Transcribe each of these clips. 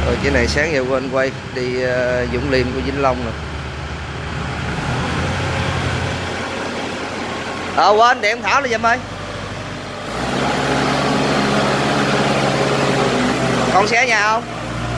Rồi cái này sáng giờ quên quay đi Dũng Liêm của Vĩnh Long nè. Quên điện Thảo đi giùm ơi. Con xe nhà không?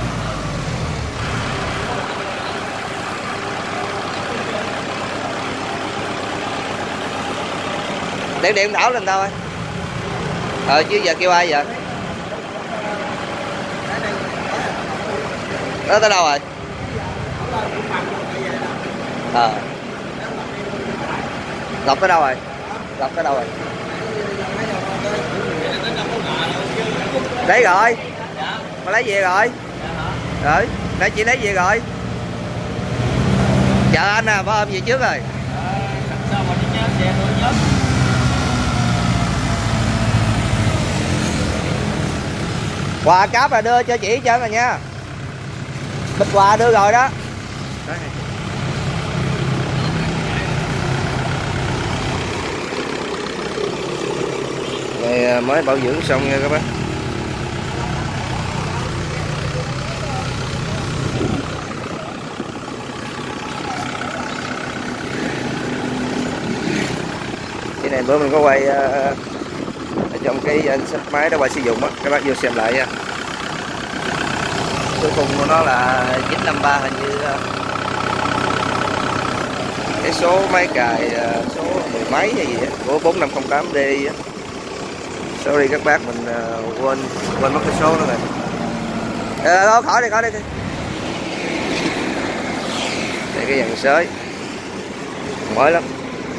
Điện Thảo lên đâu ơi. Chứ giờ kêu ai giờ? Đó tới đâu rồi? Lộc tới đâu rồi? Lộc tới đâu rồi? Lấy rồi. Mà lấy về rồi. Rồi, nãy chị lấy về rồi. Chờ anh à, bỏ ôm về trước rồi. Sao mà đi nhớ xe tôi nhớ. Quà cáp là đưa cho chị trơn rồi nha. Bịch quà đưa rồi đó. Này mới bảo dưỡng xong nha các bác. Cái này bữa mình có quay ở trong cái danh sách máy đã qua sử dụng á, các bác vô xem lại nha. Số khung của nó là 953 hình như cái số máy cài số mười mấy hay gì á, của 4508D á. Sorry các bác, mình quên mất cái số đó rồi. Khỏi đi đây cái dàn sới mới lắm.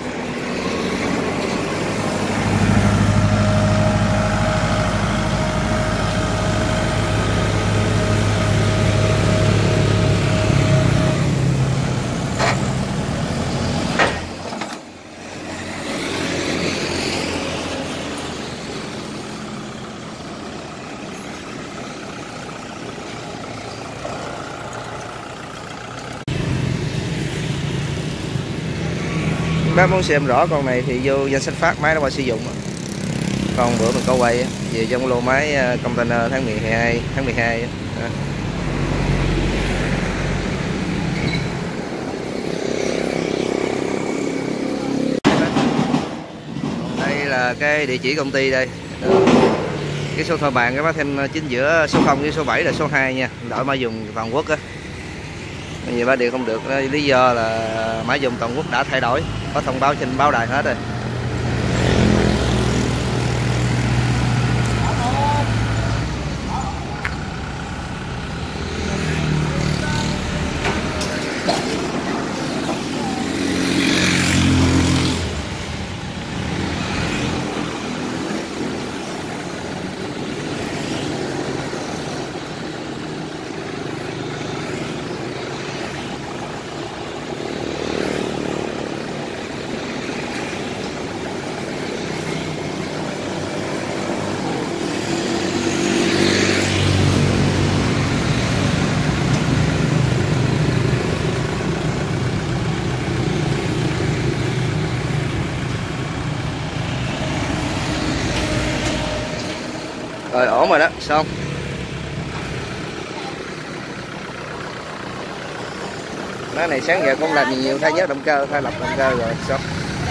Bác muốn xem rõ con này thì vô danh sách phát máy nó qua sử dụng. Còn bữa mình có quay về trong lô máy container tháng 12 Đây là cái địa chỉ công ty đây. Cái số thoại bàn các bác thêm chính giữa số 0 với số 7 là số 2 nha, đổi mã dùng toàn quốc á. Vì ba điện không được, lý do là mã dùng toàn quốc đã thay đổi, có thông báo trên báo đài hết rồi. Rồi ổn rồi đó, xong. Cái này sáng giờ cũng làm nhiều, thay nhớt động cơ, thay lọc động cơ rồi, xong.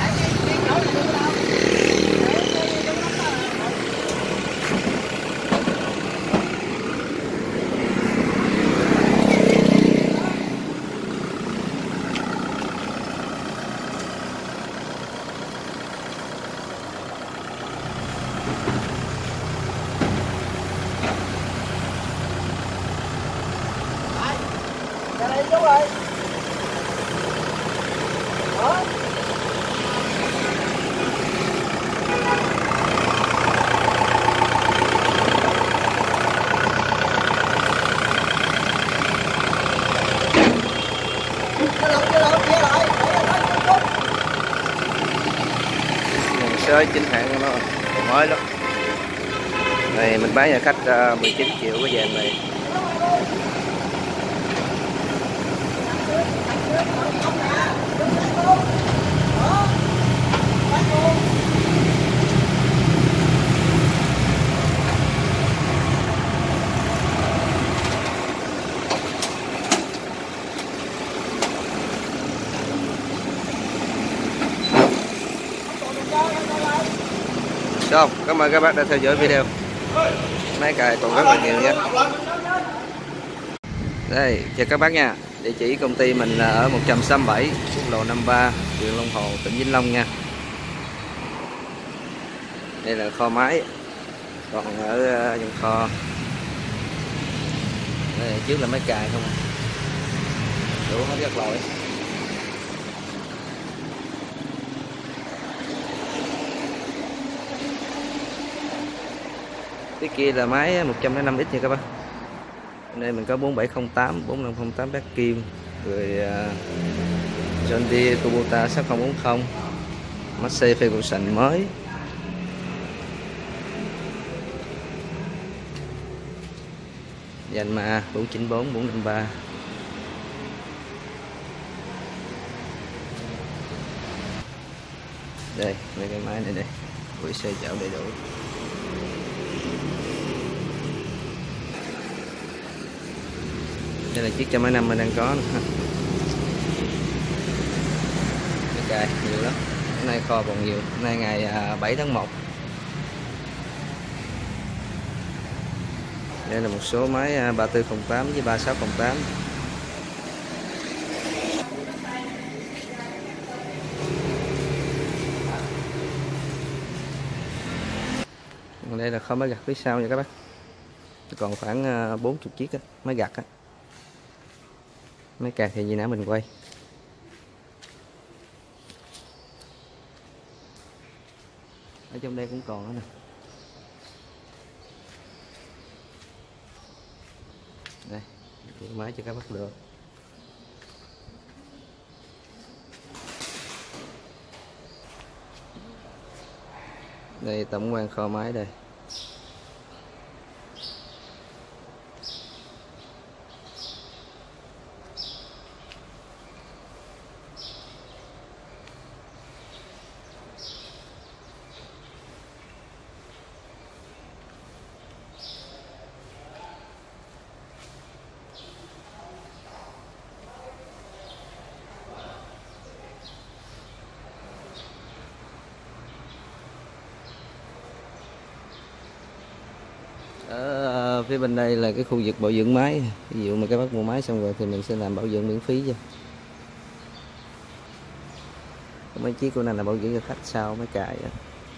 Sới chính hãng của nó mới lắm. Này mình bán nhà khách 19 triệu cái dàn này. Rồi, cảm ơn các bác đã theo dõi video. Máy cài còn rất là nhiều nha. Đây, chào các bác nha. Địa chỉ công ty mình là ở 167 quốc lộ 53, huyện Long Hồ, tỉnh Vĩnh Long nha. Đây là kho máy, còn ở trong kho. Đây, trước là máy cài không, đủ hết các loại. Cái kia là máy 105X nha các bác. Đây mình có 4708, 4508 bát kim, rồi John Deere Kubota 6040, Massey Ferguson mới. Yanmar 494, 453. Đây, mấy cái máy này đây, gửi xe chở đầy đủ. Đây là chiếc 105 mình đang có nè. Cái cài nhiều lắm. Hôm nay kho còn nhiều. Hôm nay ngày 7 tháng 1. Đây là một số máy 3408 với 3608. Đây là kho máy gặt phía sau nha các bác. Còn khoảng 40 chiếc á, máy gặt á. Máy cài thì như nãy mình quay. Ở trong đây cũng còn nữa nè. Đây, máy cho các bác lựa. Đây tổng quan kho máy đây. Ở phía bên đây là cái khu vực bảo dưỡng máy. Ví dụ mà các bác mua máy xong rồi thì mình sẽ làm bảo dưỡng miễn phí cho. Mấy chiếc của này là bảo dưỡng cho khách sau mới cài đó.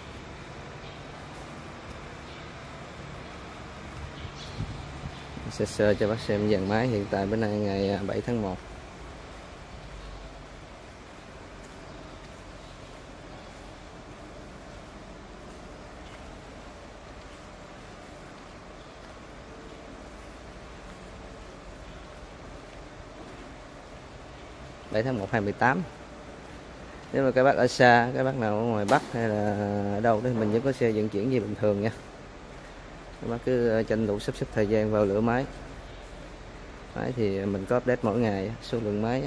Sơ cho bác xem dàn máy hiện tại bữa nay ngày 7 tháng 1. Bảy tháng 1 2018. Nếu mà các bác ở xa, các bác nào ở ngoài Bắc hay là ở đâu đó thì mình vẫn có xe vận chuyển như bình thường nha. Các bác cứ tranh thủ sắp xếp thời gian vào lửa máy. Máy thì mình có update mỗi ngày số lượng máy.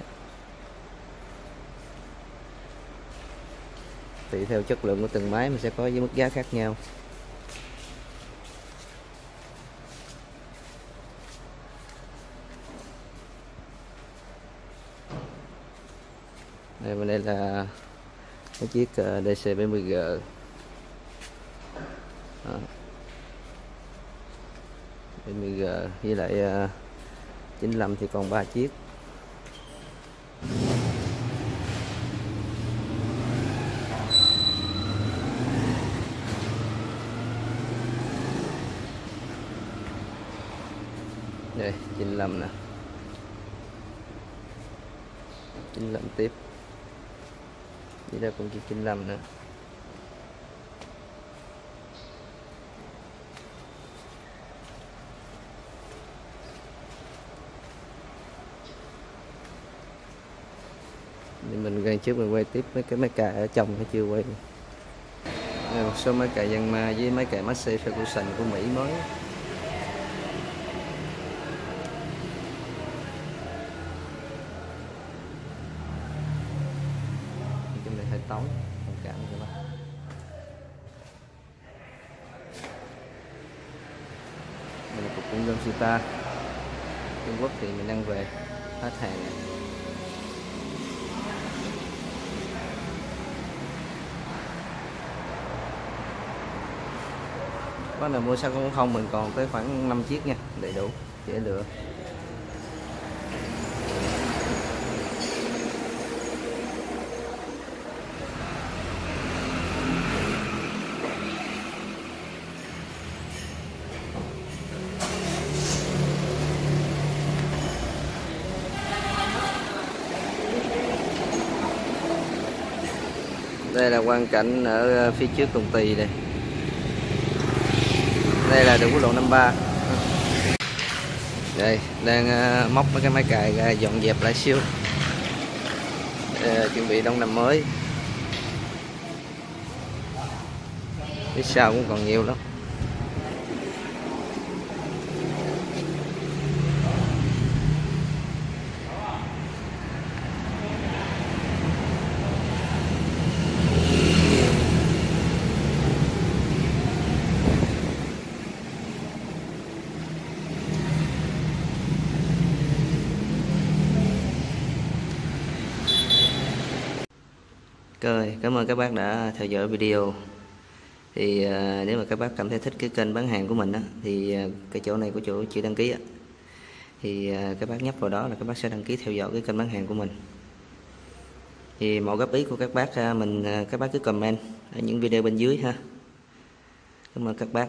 Tùy theo chất lượng của từng máy mình sẽ có với mức giá khác nhau. Đây bên đây là cái chiếc DC70G. Đó. 70G với lại 95 thì còn 3 chiếc. Đây 95 nè, 95 tiếp. Chỉ đây cũng chiếc 95 nữa. Thì mình gần trước mình quay tiếp mấy cái máy cài ở trong hay chưa quay. Đây, một số máy cài Yanmar với máy cài Massey Ferguson của Mỹ mới. Trong này hơi tối, thông cảm cho bác. Đây là cục cũng Yamashita. Trung Quốc thì mình đang về hết hàng. Bác nào mua 640 mình còn tới khoảng 5 chiếc nha, đầy đủ dễ lựa. Đây là quang cảnh ở phía trước công ty đây. Đây là đường quốc lộ 53. Đây đang móc mấy cái máy cày ra dọn dẹp lại xíu. Chuẩn bị đón năm mới. Phía sau cũng còn nhiều lắm. Rồi, cảm ơn các bác đã theo dõi video. Thì nếu mà các bác cảm thấy thích cái kênh bán hàng của mình á, thì cái chỗ này có chỗ chữ đăng ký á, thì các bác nhấp vào đó là các bác sẽ đăng ký theo dõi cái kênh bán hàng của mình. Thì mọi góp ý của các bác các bác cứ comment ở những video bên dưới ha. Cảm ơn các bác.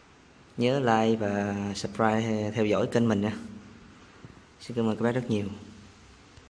Nhớ like và subscribe theo dõi kênh mình nha. Xin cảm ơn các bác rất nhiều.